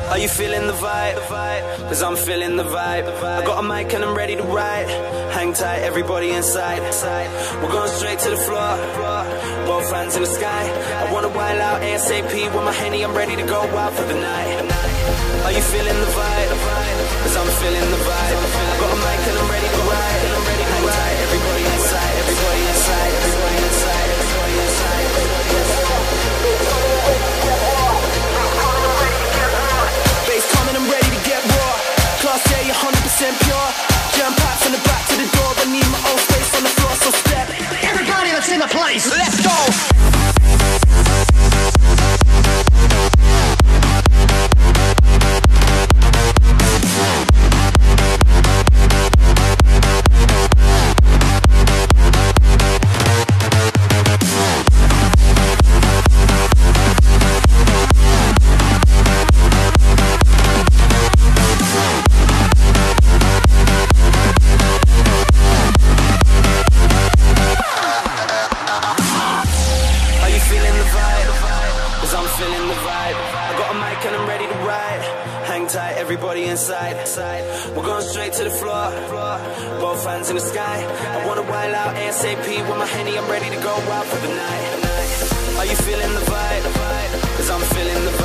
Are you feeling the vibe? Cause I'm feeling the vibe. I got a mic and I'm ready to ride. Hang tight, everybody inside. We're going straight to the floor. Both hands in the sky. I wanna wild out ASAP with my Henny. I'm ready to go wild for the night. Are you feeling the vibe? Cause I'm feeling the vibe. I got a mic and I'm ready to ride. Hang tight, everybody inside. Everybody inside. Everybody inside. Everybody inside. Bass coming, I'm ready to get raw. Class A, 100% pure. Jam packs from the back to the door. I need my own space on the floor, so step. Everybody that's in the place, let's go! Everybody inside. We're going straight to the floor. Both hands in the sky. I wanna wild out ASAP with my Henny. I'm ready to go wild for the night. Are you feeling the vibe? Cause I'm feeling the vibe.